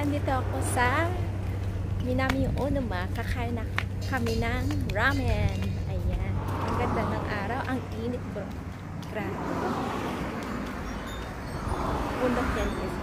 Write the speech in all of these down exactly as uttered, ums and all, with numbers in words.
Nandito ako sa Minami Onuma. Kakain na kami ng ramen. Ayan. Ang ganda ng araw. Ang init bro. Grabe. Bundok yan guys.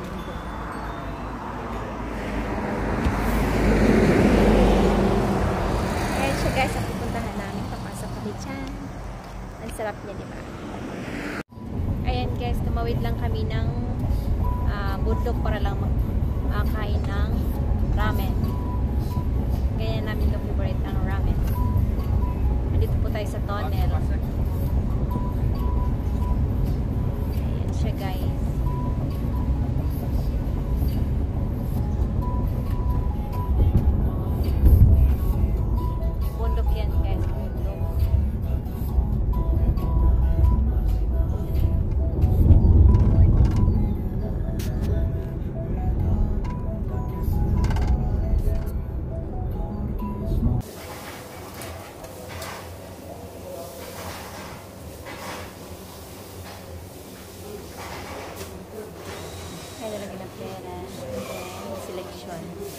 Ayan siya guys. Ang pupuntahan namin. Papasok kami dyan. Ang sarap niya, diba? Ayan guys. Tumawid lang kami ng uh, bundok para lang mag Uh, kain ng ramen. Ganyan namin ka-favorite ang ramen. Nandito po tayo sa tunnel. Ayan siya guys. Bundok yan guys. Bundok. Kaya lagi ng pera. And selection.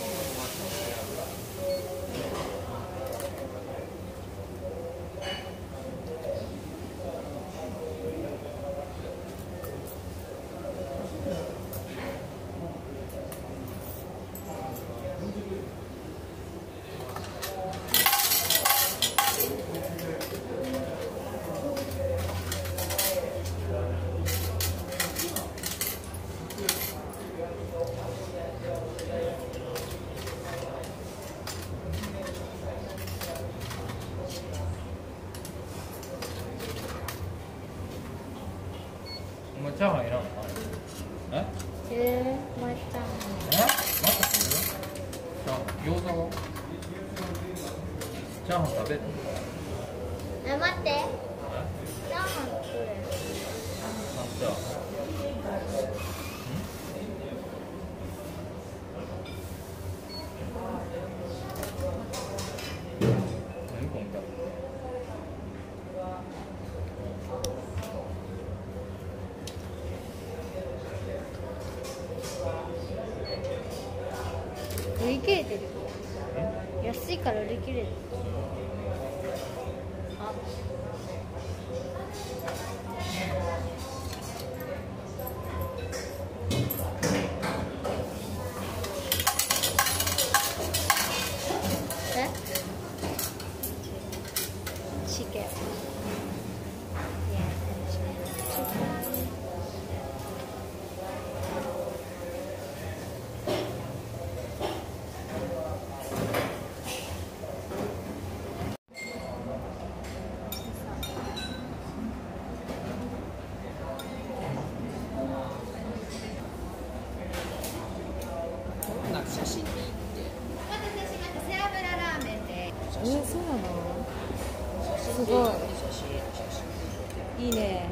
チャーハンいらんの？え？ えー、また。 え？また食べる？チャーハン、餃子は？チャーハン食べる？ え、待って。チャーハン作る。 あ、じゃあ。何この歌？ 売り切れてる。安いから売り切れる。あ。え？チキン。 写真でいいって。 お待たせしました。背脂ラーメンで。 えー、そうなの？すごい。いいね。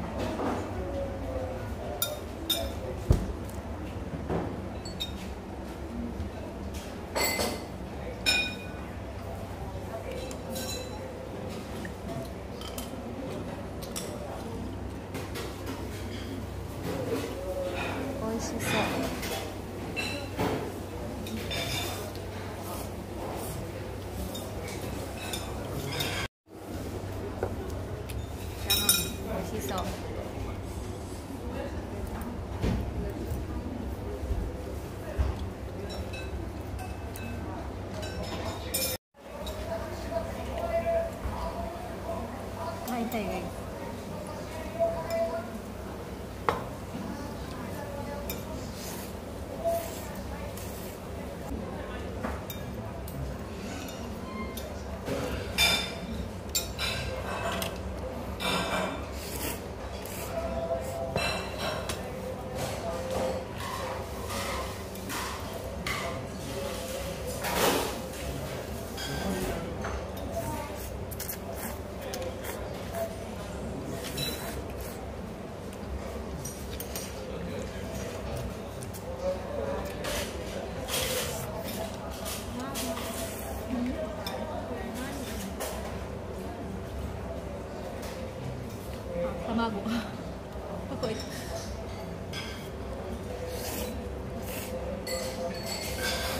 美味しそう。美味しそう。はい、痛いね。卵ここ行った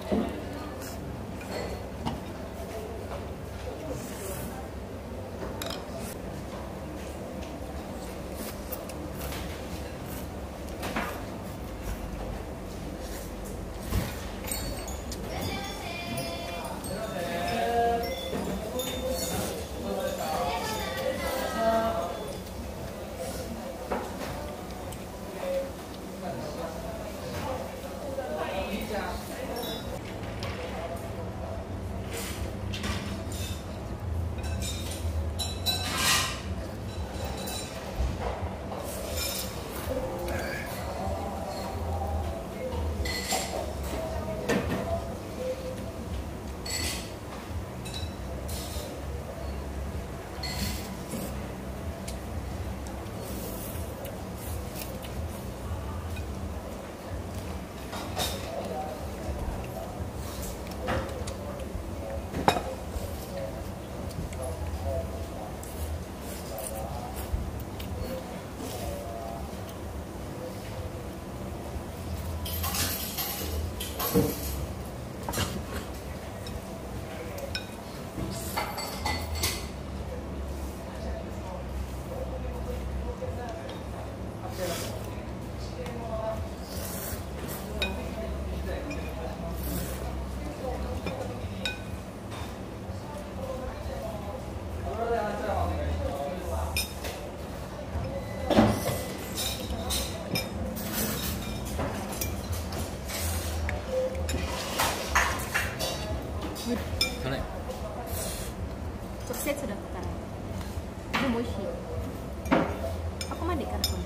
直接だったらでも美味しい。あこまでいかなくない。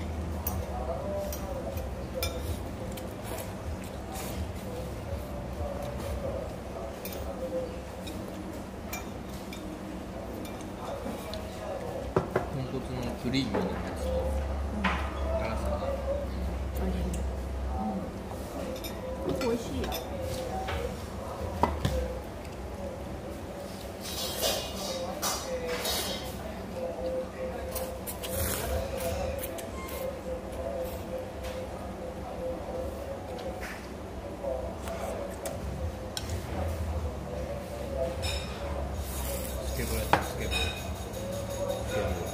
豚骨のクリーミーなやつと辛さがうん、美味しい。 スケボーやったスケボースケボー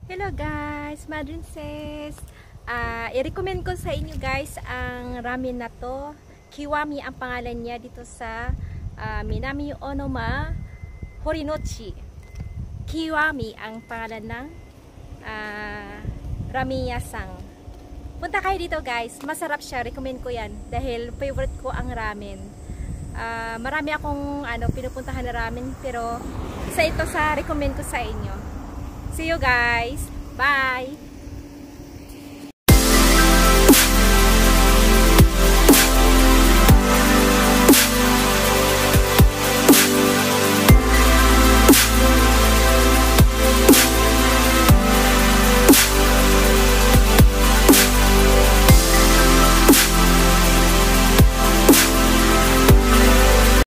Hello guys, Madrinses. Uh, i-recommend ko sa inyo guys ang ramen na to. Kiwami ang pangalan niya dito sa uh, Minami Onoma Horinochi. Kiwami ang pangalan ng uh, ramen yasang. Punta kayo dito guys, masarap siya, recommend ko yan dahil favorite ko ang ramen. Uh, marami akong ano, pinupuntahan na ramen pero isa ito sa recommend ko sa inyo. See you guys. Bye.